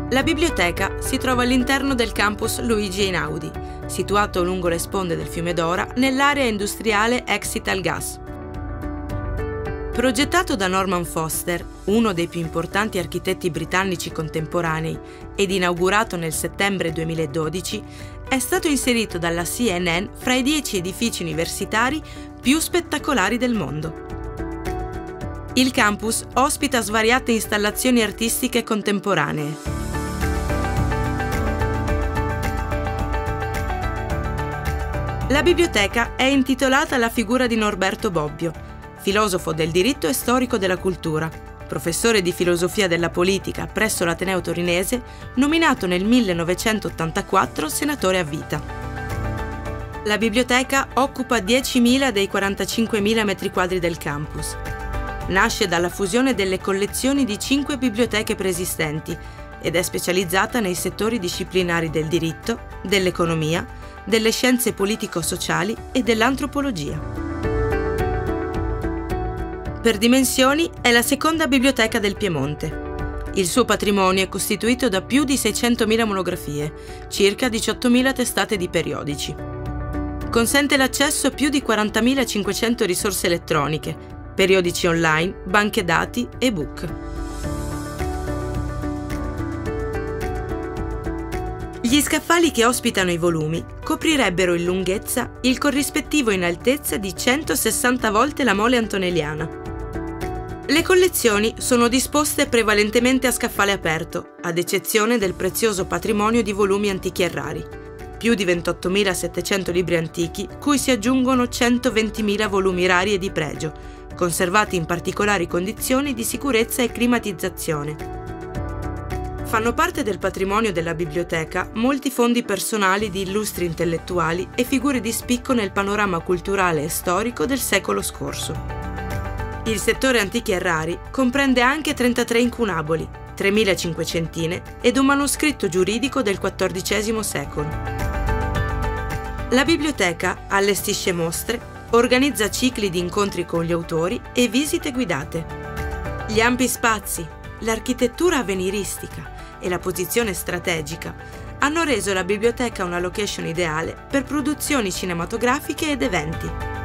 La biblioteca si trova all'interno del campus Luigi Einaudi, situato lungo le sponde del fiume Dora, nell'area industriale ex Italgas. Progettato da Norman Foster, uno dei più importanti architetti britannici contemporanei, ed inaugurato nel settembre 2012, è stato inserito dalla CNN fra i 10 edifici universitari più spettacolari del mondo. Il campus ospita svariate installazioni artistiche contemporanee. La biblioteca è intitolata alla figura di Norberto Bobbio, filosofo del diritto e storico della cultura, professore di filosofia della politica presso l'Ateneo Torinese, nominato nel 1984 senatore a vita. La biblioteca occupa 10.000 dei 45.000 metri quadri del campus. Nasce dalla fusione delle collezioni di 5 biblioteche preesistenti ed è specializzata nei settori disciplinari del diritto, dell'economia, delle scienze politico-sociali e dell'antropologia. Per dimensioni è la seconda biblioteca del Piemonte. Il suo patrimonio è costituito da più di 600.000 monografie, circa 18.000 testate di periodici. Consente l'accesso a più di 40.500 risorse elettroniche, periodici online, banche dati, ebook. Gli scaffali che ospitano i volumi coprirebbero in lunghezza il corrispettivo in altezza di 160 volte la mole antonelliana. Le collezioni sono disposte prevalentemente a scaffale aperto, ad eccezione del prezioso patrimonio di volumi antichi e rari. Più di 28.700 libri antichi, cui si aggiungono 120.000 volumi rari e di pregio, conservati in particolari condizioni di sicurezza e climatizzazione. Fanno parte del patrimonio della biblioteca molti fondi personali di illustri intellettuali e figure di spicco nel panorama culturale e storico del secolo scorso. Il settore antichi e rari comprende anche 33 incunaboli, 3.000 cinquecentine ed un manoscritto giuridico del XIV secolo. La biblioteca allestisce mostre, organizza cicli di incontri con gli autori e visite guidate. Gli ampi spazi, l'architettura avveniristica e la posizione strategica hanno reso la biblioteca una location ideale per produzioni cinematografiche ed eventi.